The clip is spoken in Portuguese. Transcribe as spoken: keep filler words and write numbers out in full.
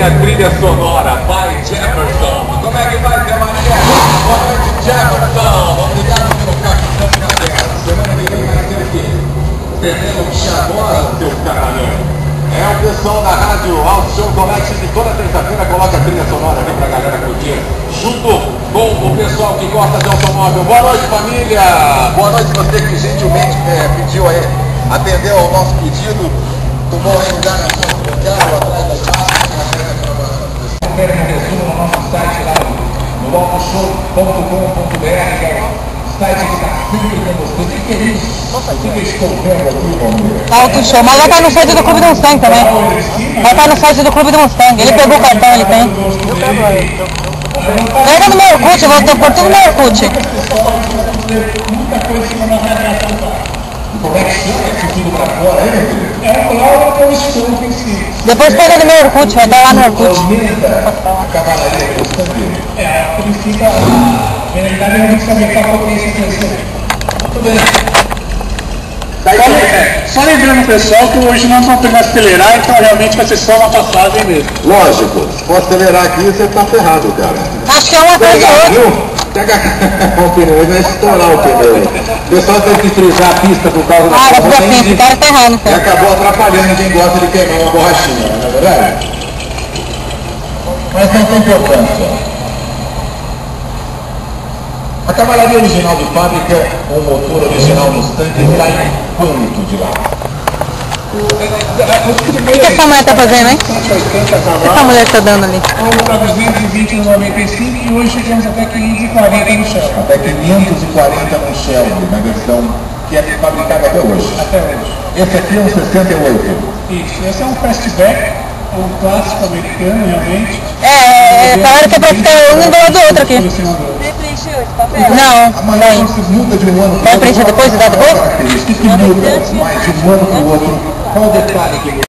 a trilha sonora by Jefferson. Como é que vai, Zé Maria? Boa noite, Jefferson. Obrigado pelo capitão Caderno. Semana que vem vai ter aqui. Perdendo Chabosa, seu camarão. É o pessoal da rádio Auto Show Collect que toda terça-feira coloca a trilha sonora aqui pra galera curtir. Junto com o pessoal que gosta de automóvel. Boa noite, família. Boa noite você que gentilmente é, pediu aí, atendeu ao nosso pedido. Tomou aí lugar na sua do carro, atrás das máquinas. Confere no resumo no nosso site lá no autoshow ponto com ponto br, que é o site que está sempre com você. O que é isso? O que eu estou vendo aqui, Romero? Auto Show, mas vai estar no site do Clube do Mustang também. Vai estar no site do Clube do Mustang. Ele pegou o cartão, ele tem. Pega no meu Orkut, eu vou ter por tudo no meu Orkut. Muita coisa que não vai atrasar. Como é que chama esse tudo pra fora, hein, meu filho? É claro que eu estou em si. Depois pega no meu Orkut, vai estar lá no Orkut. A cavalaria do Mustang. É, ele fica. Na realidade, a gente sabe que a potência cresceu. Tudo bem. Só lembrando, pessoal, que hoje nós vamos pegar acelerar, então realmente vai ser só uma passagem mesmo. Lógico, se for acelerar aqui, você tá ferrado, cara. Acho que é uma coisa ou outra. Viu? Pega o pneu, vai estourar o pneu. O pessoal tem que frisar a pista por causa da Ah, prova, vai tem ficar que- ficar ferrando, E cara. acabou atrapalhando quem gosta de queimar uma borrachinha, não é verdade? Mas não tem importância. A cavalaria original de fábrica, o motor original Mustang, sai quanto de lá? O que essa mulher tá fazendo, hein? O que essa mulher tá dando ali? Vamos para duzentos e vinte no noventa e cinco e hoje chegamos até quinhentos e quarenta no Shell. Até quinhentos e quarenta no Shelby, na versão que é fabricada até hoje. Até hoje. Esse aqui é um sessenta e oito. Isso, esse é um fastback, um clássico americano realmente. É, falaram que é pra ficar um do lado do outro aqui. Colecionador. Não, Amanhã não. você muda de um ano Vai preencher depois e dá depois? característica que muda mais de um ano para o outro. Qual o detalhe que